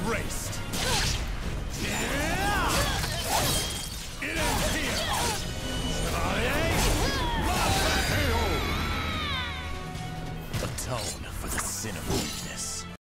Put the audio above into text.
erased. It ends here. Atone for the sin of weakness.